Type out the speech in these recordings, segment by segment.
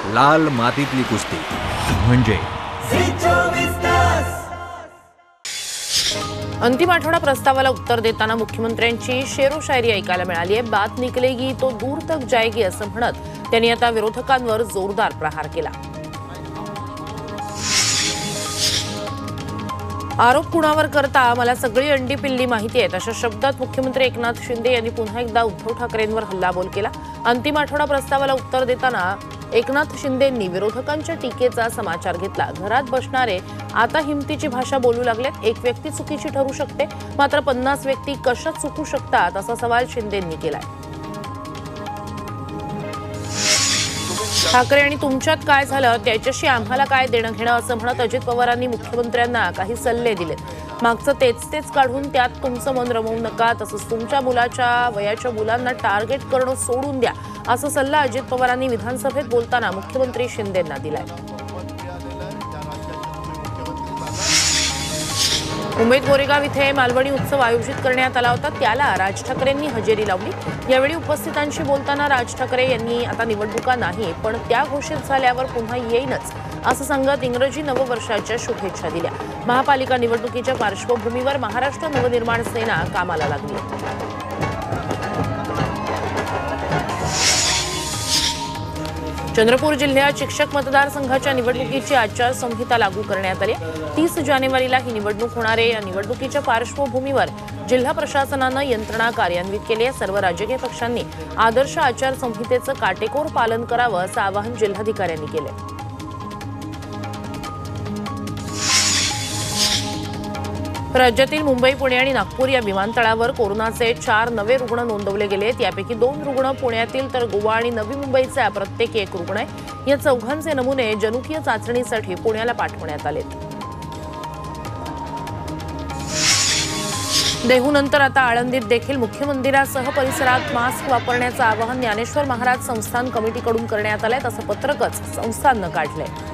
लाल मातीतली कुस्ती म्हणजे अंतिम आठवडा प्रस्तावाला उत्तर देताना मुख्यमंत्र्यांची शेरो शायरी ऐकायला मिळाली आहे। बात निकलेगी तो दूर तक जाएगी असं म्हणत त्यांनी आता विरोधकांवर जोरदार प्रहार केला। आरोप कुणावर करता मला सगळी अंडी पिल्ली माहिती आहेत अशा शब्दात मुख्यमंत्री एकनाथ शिंदे यांनी पुन्हा एकदा उद्धव ठाकरेंवर हल्लाबोल केला। अंतिम आठवडा प्रस्तावाला उत्तर देताना एकनाथ शिंदेंनी विरोधकांच्या टीकेचा समाचार घेतला। घरात बसणारे आता हिमतीची भाषा बोलू लागलेत। एक व्यक्ती चुकीची ठरू शकते, मात्र 50 व्यक्ती कशा चुकू शकतात असा सवाल शिंदेंनी केलाय। ठाकरे आणि तुमच्यात काय झालं त्याच्याशी आम्हाला काय देणं घेणं असं म्हणत अजित पवारांनी मुख्यमंत्र्यांना काही सल्ले दिले। मागचं तेच काढून त्यात तुमचं मन रमवू नका, तसंच तुमच्या मुलाच्या वयाच्या मुलांना टार्गेट करणं सोडून द्या असा सल्ला अजित पवारांनी विधानसभेत बोलताना मुख्यमंत्री शिंदेंना दिलाय। मुंबईत गोरेगाव इथे मालवणी उत्सव आयोजित करण्यात आला होता, त्याला राज ठाकरेंनी हजेरी लावली। यावेळी उपस्थितांशी बोलताना राज ठाकरे यांनी आता निवडणुका नाही पण त्या घोषित झाल्यावर पुन्हा येईनच असं सांगत इंग्रजी नववर्षाच्या शुभेच्छा दिल्या। महापालिका निवडणुकीच्या पार्श्वभूमीवर महाराष्ट्र नवनिर्माण सेना कामाला लागली। चंद्रपूर जिल्ह्यात शिक्षक मतदारसंघाच्या निवडणुकीची आचारसंहिता लागू करण्यात आली। 30 जानेवारीला ही निवडणूक होणार आहे। या निवडणुकीच्या पार्श्वभूमीवर जिल्हा प्रशासनानं यंत्रणा कार्यान्वित केली आहे। सर्व राजकीय पक्षांनी आदर्श आचारसंहितेचं काटेकोर पालन करावं असं आवाहन जिल्हाधिकाऱ्यांनी केलं। राज्यातील मुंबई, पुणे आणि नागपूर या विमानतळावर कोरोनाचे 4 नवे रुग्ण नोंदवले गेलेत। यापैकी 2 रुग्ण पुण्यातील तर गोवा आणि नवी मुंबईचा प्रत्येकी 1 रुग्ण आहे। या चौघांचे नमुने जनुकीय चाचणीसाठी पुण्याला पाठवण्यात आलेत। देहूनंतर आता आळंदीत देखील मुख्य मंदिरासह परिसरात मास्क वापरण्याचं आवाहन ज्ञानेश्वर महाराज संस्थान कमिटीकडून करण्यात आलंय, तसं पत्रकच संस्थाननं काढलंय।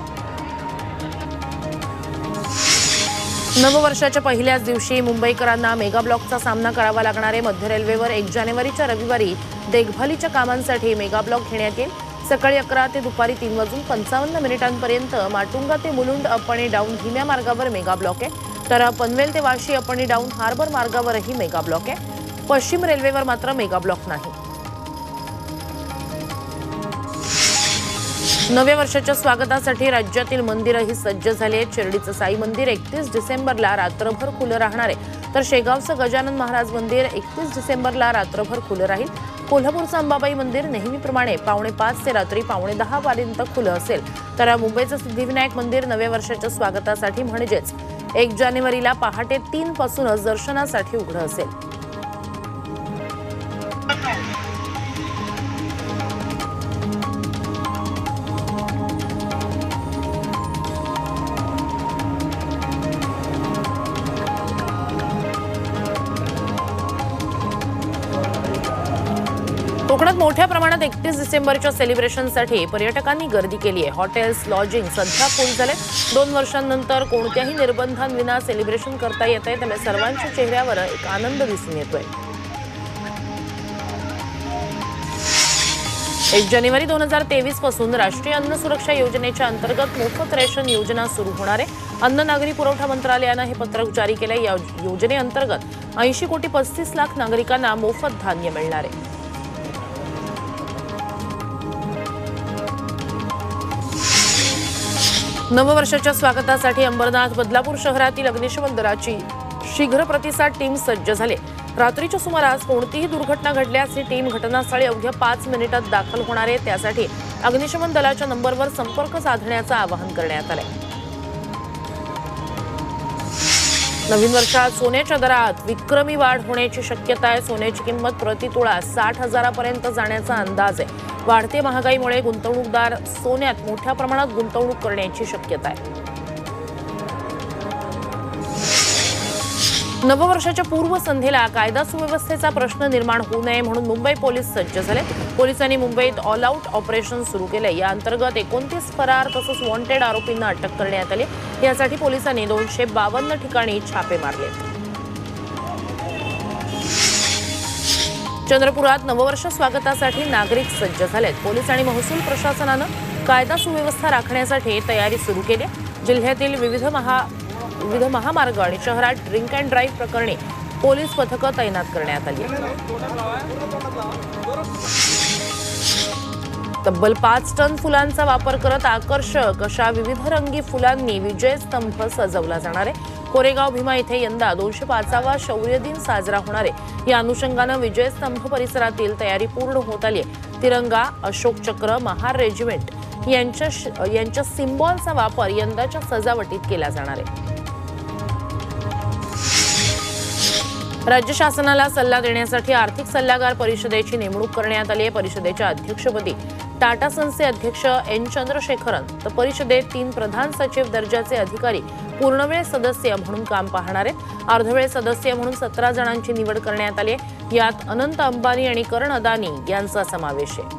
नववर्षाच्या पहिल्याच दिवशी मुंबईकरांना मेगा ब्लॉकचा सामना करावा लागणार आहे। मध्य रेल्वेवर 1 जानेवारीच्या रविवारी देखभालीच्या कामांसाठी मेगा ब्लॉक घेण्यात येईल। सकाळी 11 ते दुपारी 3 वाजून 55 मिनिटांपर्यंत माटुंगा ते मुलुंड अप आणि डाऊन धीम्या मार्गावर मेगा ब्लॉक आहे, तर पनवेल ते वाशी अप आणि डाऊन हार्बर मार्गावरही मेगा ब्लॉक आहे। पश्चिम रेल्वेवर मात्र मेगा ब्लॉक नाही। नव्या वर्षाच्या स्वागतासाठी राज्यातील मंदिरही सज्ज झाली आहेत। शिर्डीचं साई मंदिर 31 डिसेंबरला रात्रभर खुलं राहणार आहे, तर शेगावचं गजानन महाराज मंदिर 31 डिसेंबरला रात्रभर खुलं राहील। कोल्हापूरचं अंबाबाई मंदिर नेहमीप्रमाणे 5:45 ते रात्री 10:15 पर्यंत खुलं असेल, तर मुंबईचं सिद्धिविनायक मंदिर नव्या वर्षाच्या स्वागतासाठी म्हणजेच 1 जानेवारीला पहाटे 3 पासूनच दर्शनासाठी उघडं असेल। कोकणात मोठ्या प्रमाणात 31 डिसेंबरच्या सेलिब्रेशनसाठी पर्यटकांनी गर्दी केली आहे। हॉटेल्स, लॉजिंग सध्या फुल झाले। 2 वर्षांनंतर कोणत्याही निर्बंधांविना सेलिब्रेशन करता येत आहे, त्यामुळे सर्वांच्या चेहऱ्यावर एक आनंद दिसून येतोय। 1 जानेवारी 2023 पासून राष्ट्रीय अन्न सुरक्षा योजनेच्या अंतर्गत मोफत रेशन योजना सुरू होणार आहे। अन्न नागरी पुरवठा मंत्रालयानं हे पत्रक जारी केलंय। या योजनेअंतर्गत 80 कोटी 35 लाख नागरिकांना मोफत धान्य मिळणार आहे। नववर्षाच्या स्वागतासाठी अंबरनाथ, बदलापूर शहरातील अग्निशमन दलाची शीघ्र प्रतिसाद टीम सज्ज झाली। रात्रीच्या सुमारास कोणतीही दुर्घटना घडल्यास ही टीम घटनास्थळी अवघ्या 5 मिनिटात दाखल होणार आहे। त्यासाठी अग्निशमन दलाच्या नंबरवर संपर्क साधण्याचं आवाहन करण्यात आलंय। नवीन वर्षात सोन्याच्या दरात विक्रमी वाढ होण्याची शक्यता आहे। सोन्याची किंमत प्रति तोळा 60,000 पर्यंत जाण्याचा अंदाज आहे। वाढत्या महागाईमुळे गुंतवणूकदार सोन्यात मोठ्या प्रमाणात गुंतवणूक करण्याची शक्यता आहे। नववर्षाच्या पूर्वसंध्येला कायदा सुव्यवस्थेचा प्रश्न निर्माण होऊ नये म्हणून मुंबई पोलीस सज्ज झाले। पोलिसांनी मुंबईत ऑल आउट ऑपरेशन सुरू केले। या अंतर्गत 29 फरार तसंच वॉन्टेड आरोपींना अटक करण्यात आली। यासाठी पोलिसांनी 252 ठिकाणी छापे मारले। चंद्रपुरात नववर्ष स्वागतासाठी नागरिक सज्ज झालेत। पोलीस आणि महसूल प्रशासनानं कायदा सुव्यवस्था राखण्यासाठी तयारी सुरू केली आहे। जिल्ह्यातील विविध महामार्ग आणि शहरात ड्रिंक अँड ड्राईव्ह प्रकरणी पोलीस पथकं तैनात करण्यात आली तब्बल 5 टन फुलांचा वापर करत आकर्षक अशा विविध रंगी फुलांनी विजय स्तंभ सजवला जाणार आहे। कोरेगाव भीमा इथे यंदा 205वा शौर्य दिन साजरा होणार आहे। या अनुषंगानं विजय स्तंभ परिसरातील तयारी पूर्ण होत आली आहे। तिरंगा, अशोक चक्र, महार रेजिमेंट यांच्या सिम्बॉलचा वापर यंदाच्या सजावटीत केला जाणार आहे। राज्य शासनाला सल्ला देण्यासाठी आर्थिक सल्लागार परिषदेची नेमणूक करण्यात आली आहे। परिषदेच्या अध्यक्षपदी टाटा सन्सचे अध्यक्ष एन चंद्रशेखरन तर परिषदेत 3 प्रधान सचिव दर्जाचे अधिकारी पूर्णवेळ सदस्य म्हणून काम पाहणार आहेत। अर्धवेळ सदस्य म्हणून 17 जणांची निवड करण्यात आली आहे। यात अनंत अंबानी आणि करण अदानी यांचा समावेश आहे।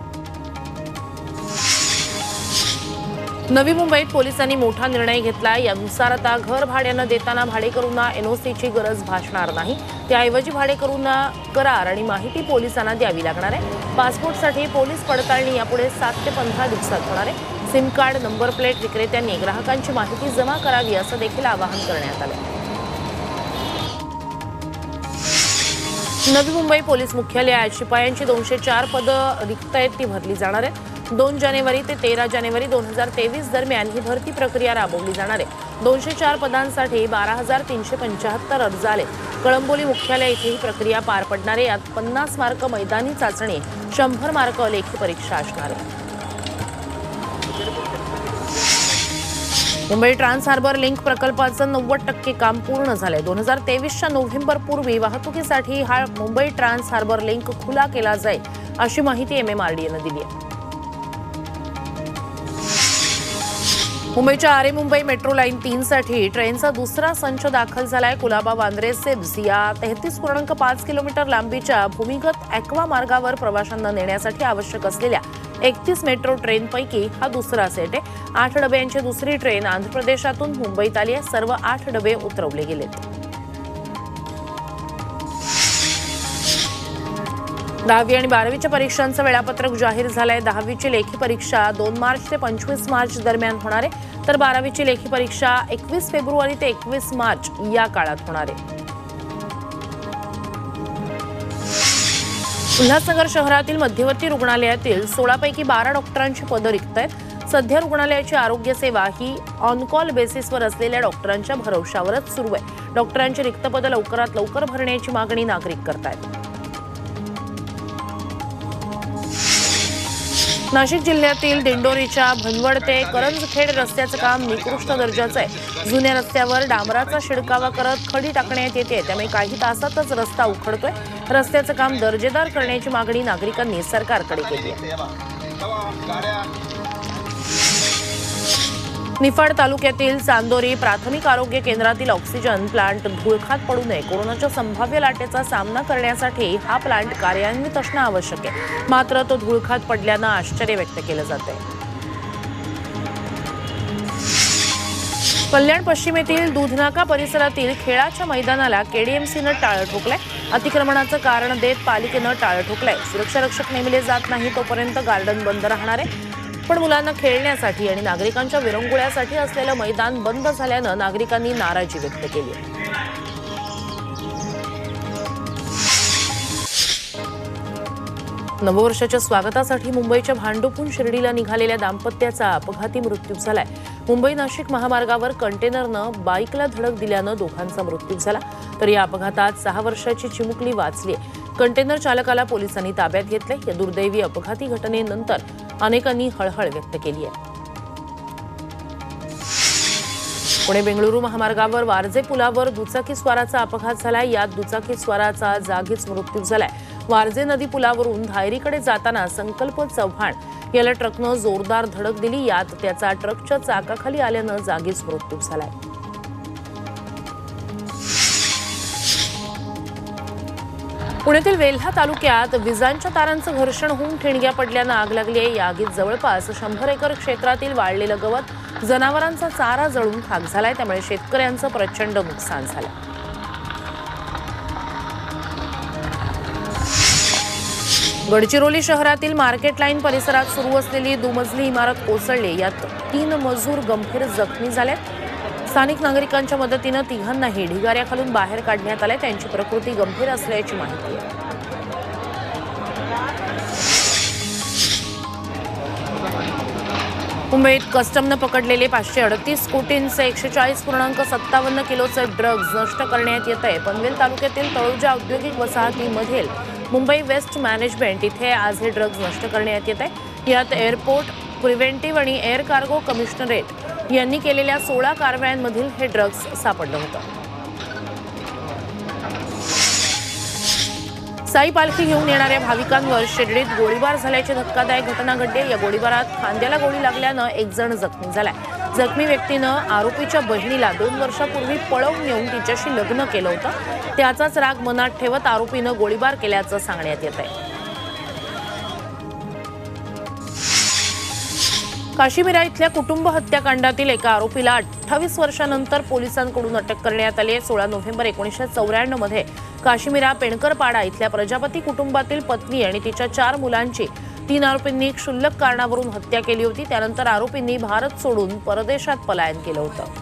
नवी मुंबईत पोलिसांनी मोठा निर्णय घेतला। यानुसार आता घर भाड्यानं देताना भाडेकरूंना एनओसीची गरज भासणार नाही। त्याऐवजी भाडेकरूंना करार आणि माहिती पोलिसांना द्यावी लागणार आहे। पासपोर्टसाठी पोलीस पडताळणी यापुढे 7 ते 15 दिवसात होणार आहे। सिम कार्ड, नंबर प्लेट विक्रेत्यांनी ग्राहकांची माहिती जमा करावी असं देखील आवाहन करण्यात आलं। नवी मुंबई पोलीस मुख्यालयात शिपायांची 204 पदं रिक्त आहेत, ती भरली जाणार आहेत। 2 जानेवारी ते 13 जानेवारी 2023 दरम्यान ही भरती प्रक्रिया राबवली जाणार आहे। 204 पदांसाठी 12,375 अर्ज आले। कळंबोली मुख्यालय इथे ही प्रक्रिया पार पडणार आहे। यात 50 मार्क मैदानी चाचणी, 100 मार्क लेखी परीक्षा असणार आहे। मुंबई ट्रान्स हार्बर लिंक प्रकल्पाचं 90% काम पूर्ण झालंय। 2023च्या नोव्हेंबर पूर्वी वाहतुकीसाठी हा मुंबई ट्रान्स हार्बर लिंक खुला केला जाईल अशी माहिती MMRDAनं दिली आहे। मुंबईच्या आरे मुंबई मेट्रो लाईन 3 साठी ट्रेनचा दुसरा संच दाखल झालाय। कुलाबा वांद्रे सिब्स या 33.5 किलोमीटर लांबीच्या भूमिगत ॲक्वा मार्गावर प्रवाशांना नेण्यासाठी आवश्यक असलेल्या 31 मेट्रो ट्रेनपैकी हा दुसरा सेट आहे। 8 डब्यांची दुसरी ट्रेन आंध्र प्रदेशातून मुंबईत आली आहे। सर्व 8 डबे उतरवले गेलेत। 10वी आणि 12वीच्या परीक्षांचं वेळापत्रक जाहीर झालंय। 10वीची लेखी परीक्षा 2 मार्च ते 25 मार्च दरम्यान होणार आहे, तर 12वीची लेखी परीक्षा 21 फेब्रुवारी ते 21 मार्च या काळात होणार आहे। उल्हासनगर शहरातील मध्यवर्ती रुग्णालयातील 16 पैकी 12 डॉक्टरांची पदं रिक्त आहेत। सध्या रुग्णालयाची आरोग्य सेवा ही ऑन कॉल बेसिसवर असलेल्या डॉक्टरांच्या भरवशावरच सुरू आहे। डॉक्टरांची रिक्त पदं लवकरात लवकर भरण्याची मागणी नागरिक करतायत। नाशिक जिल्ह्यातील दिंडोरीच्या भनवड ते करंजखेड रस्त्याचं काम निकृष्ट दर्जाचं आहे। जुन्या रस्त्यावर डांबराचा शिडकावा करत खडी टाकण्यात येते, त्यामुळे काही तासातच रस्ता उखडतोय। रस्त्याचं काम दर्जेदार करण्याची मागणी नागरिकांनी सरकारकडे केली आहे। निफाड तालुक्यातील चांदोरी प्राथमिक आरोग्य केंद्रातील ऑक्सिजन प्लांट धूळखात पडू नये। कोरोनाच्या संभाव्य लाटेचा सामना करण्यासाठी हा प्लांट कार्यान्वित असणं आवश्यक आहे, मात्र तो धूळखात पडल्यानं आश्चर्य व्यक्त केलं जातंय। कल्याण पश्चिमेतील दूधनाका परिसरातील खेळाच्या मैदानाला KDMCनं टाळं ठोकलंय। अतिक्रमणाचं कारण देत पालिकेनं टाळं ठोकलंय। सुरक्षा रक्षक नेमले जात नाही तोपर्यंत गार्डन बंद राहणार आहे, पण मुलांना खेळण्यासाठी आणि नागरिकांच्या विरंगुळ्यासाठी असलेलं मैदान बंद झाल्यानं नागरिकांनी नाराजी व्यक्त केली आहे। नववर्षाच्या स्वागतासाठी मुंबईच्या भांडुपहून शिर्डीला निघालेल्या दाम्पत्याचा अपघाती मृत्यू झालाय। मुंबई नाशिक महामार्गावर कंटेनरनं बाईकला धडक दिल्यानं दोघांचा मृत्यू झाला, तर या अपघातात 6 वर्षाची चिमुकली वाचली। कंटेनर चालकाला पोलिसांनी ताब्यात घेतले। या दुर्दैवी अपघाती घटनेनंतर अनेकांनी हळहळ व्यक्त केली आहे। पुणे बेंगळुरू महामार्गावर वारजे पुलावर दुचाकीस्वाराचा अपघात झालाय। यात दुचाकीस्वाराचा जागीच मृत्यू झालाय। वारजे नदी पुलावरून धायरीकडे जाताना संकल्प चव्हाण याला ट्रकनं जोरदार धडक दिली। यात त्याचा ट्रकच्या चाकाखाली आल्यानं जागीच मृत्यू झालाय। पुण्यातील वेल्हा तालुक्यात विजांच्या तारांचं घर्षण होऊन ठिणग्या पडल्यानं आग लागली आहे। या आगीत जवळपास 100 एकर क्षेत्रातील वाळलेलं गवत, जनावरांचा चारा जळून खाक झालाय, त्यामुळे शेतकऱ्यांचं प्रचंड नुकसान झालं। गडचिरोली शहरातील मार्केट लाईन परिसरात सुरू असलेली दुमजली इमारत कोसळली. यात 3 मजूर गंभीर जखमी झाले. स्थानिक नागरिकांच्या मदतीने तिघांनाही ढिगाऱ्याखालून बाहेर काढण्यात आले. त्यांची प्रकृती गंभीर असल्याची माहिती आहे. मुंबईत कस्टमनं पकडलेले 538 कोटींचे 140.57 किलोचे ड्रग्ज नष्ट करण्यात येत आहे. पनवेल तालुक्यातील तळोजा औद्योगिक वसाहतीमधील मुंबई वेस्ट मॅनेजमेंट इथे आज हे ड्रग्ज नष्ट करण्यात येत आहे. यात एअरपोर्ट प्रिव्हेंटिव्ह आणि एअर कार्गो कमिशनरेट यांनी केलेल्या 16 कारवायांमधील हे ड्रग्ज सापडलं होतं. साई पालखी घेऊन येणाऱ्या भाविकांवर शिर्डीत गोळीबार झाल्याची धक्कादायक घटना घडली. या गोळीबारात खांद्याला गोळी लागल्यानं एक जण जखमी झालाय. जखमी व्यक्तीनं आरोपीच्या बहिणीला 2 वर्षापूर्वी पळवून नेऊन तिच्याशी लग्न केलं होतं. त्याचाच राग मनात ठेवत आरोपीनं गोळीबार केल्याचं सांगण्यात येत आहे. काशीमिरा इथल्या कुटुंब हत्याकांडातील एका आरोपीला 28 वर्षांनंतर पोलिसांकडून अटक करण्यात आली आहे. 16 नोव्हेंबर 1994 मध्ये काशीमिरा पेणकरपाडा इथल्या प्रजापती कुटुंबातील पत्नी आणि तिच्या 4 मुलांची 3 आरोपींनी क्षुल्लक कारणावरून हत्या केली होती. त्यानंतर आरोपींनी भारत सोडून परदेशात पलायन केलं होतं.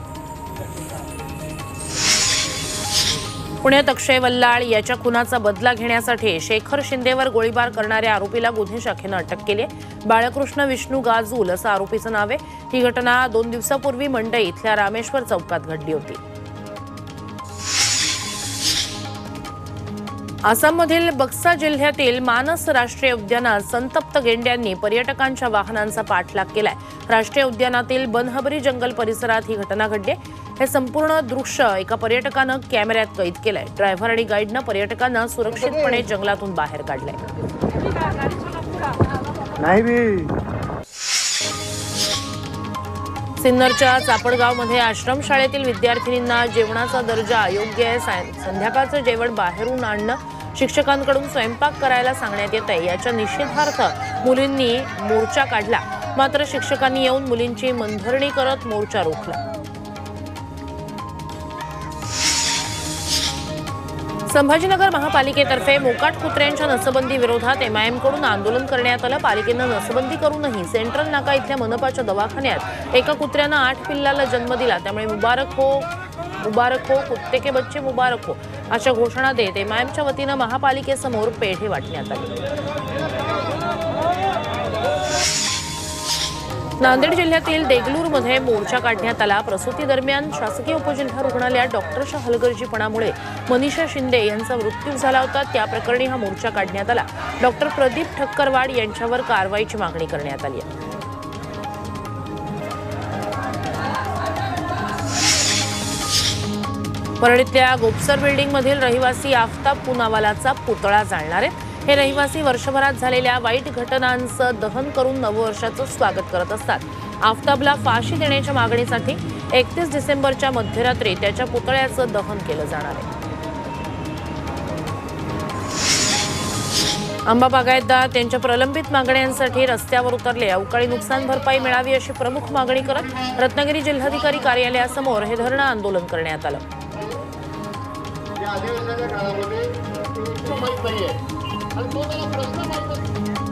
पुण्यात अक्षय वल्लाळ याच्या खुनाचा बदला घेण्यासाठी शेखर शिंदेवर गोळीबार करणाऱ्या आरोपीला गुन्हे शाखेनं अटक केली आहे. बाळकृष्ण विष्णू गाजूल असं आरोपीचं नाव आहे. ही घटना 2 दिवसापूर्वी मंडई इथल्या रामेश्वर चौकात घडली होती. आसाममधील बक्सा जिल्ह्यातील मानस राष्ट्रीय उद्यानात संतप्त गेंड्यांनी पर्यटकांच्या वाहनांचा पाठलाग केलाय. राष्ट्रीय उद्यानातील बनहबरी जंगल परिसरात ही घटना घडली. हे संपूर्ण दृश्य एका पर्यटकानं कॅमेऱ्यात कैद केलंय. ड्रायव्हर आणि गाईडनं पर्यटकांना सुरक्षितपणे जंगलातून बाहेर काढलंय. सिन्नरच्या चापडगावमध्ये आश्रमशाळेतील विद्यार्थिनींना जेवणाचा दर्जा अयोग्य आहे. संध्याकाळचं जेवण बाहेरून आणणं, शिक्षकांकडून स्वयंपाक करायला सांगण्यात येत आहे. याच्या निषेधार्थ मुलींनी मोर्चा काढला. मात्र शिक्षकांनी येऊन मुलींची मनधरणी करत मोर्चा रोखला. संभाजीनगर महापालिकेतर्फे मोकाट कुत्र्यांच्या नसबंदी विरोधात एमआयएमकडून आंदोलन करण्यात आलं. पालिकेनं नसबंदी करूनही सेंट्रल नाका इथल्या मनपाच्या दवाखान्यात एका कुत्र्यानं 8 पिल्लाला जन्म दिला. त्यामुळे मुबारक हो कुत्ते के बच्चे मुबारक हो अशा घोषणा देत एमआयएमच्या वतीनं महापालिकेसमोर पेढे वाटण्यात आले. नांदेड जिल्ह्यातील देगलूरमध्ये मोर्चा काढण्यात आला. प्रसूती दरम्यान शासकीय उपजिल्हा रुग्णालयात डॉक्टरच्या हलगर्जीपणामुळे मनीषा शिंदे यांचा मृत्यू झाला होता. त्या प्रकरणी हा मोर्चा काढण्यात आला. डॉक्टर प्रदीप ठक्करवाड यांच्यावर कारवाईची मागणी करण्यात आली आहे. परळीतल्या गोपसर बिल्डिंगमधील रहिवासी आफताब पूनावालाचा पुतळा जाळणार आहे. हे रहिवासी वर्षभरात झालेल्या वाईट घटनांचं दहन करून नववर्षाचं स्वागत करत असतात. आफताबला फाशी देण्याच्या मागणीसाठी 31 डिसेंबरच्या मध्यरात्री त्याच्या पुतळ्याचं दहन केलं जाणार आहे. आंबा बागायतदार त्यांच्या प्रलंबित मागण्यांसाठी रस्त्यावर उतरले. अवकाळी नुकसान भरपाई मिळावी अशी प्रमुख मागणी करत रत्नागिरी जिल्हाधिकारी कार्यालयासमोर हे धरणं आंदोलन करण्यात आलं. अधिवेशनाच्या काळामध्ये माहित नाहीये आणि तो त्याला प्रश्न माहित